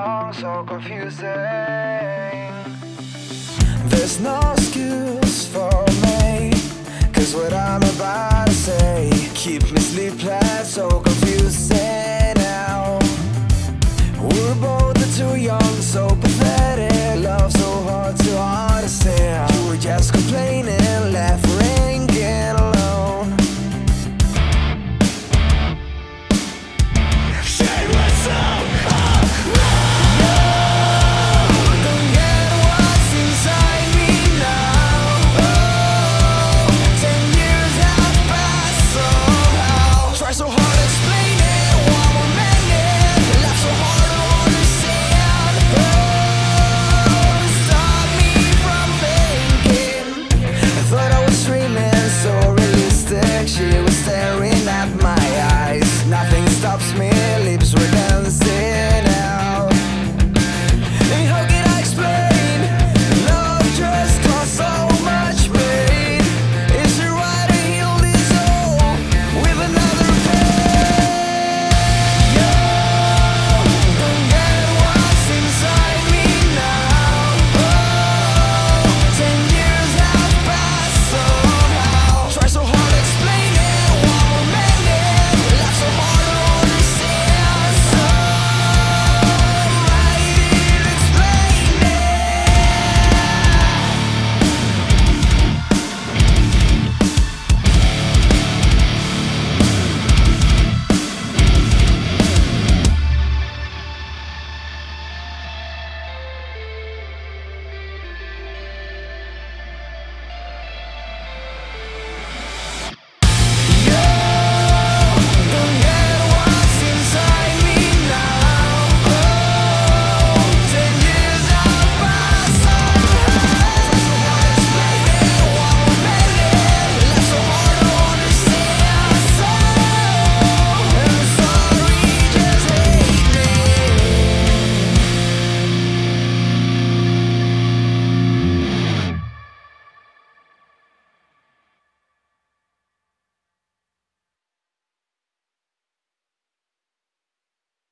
young, so confusing. There's no excuse for me, 'cause what I'm about to say keep me sleepless, so confusing now. We're both too young, so pathetic. Love so hard to understand. You were just complaining.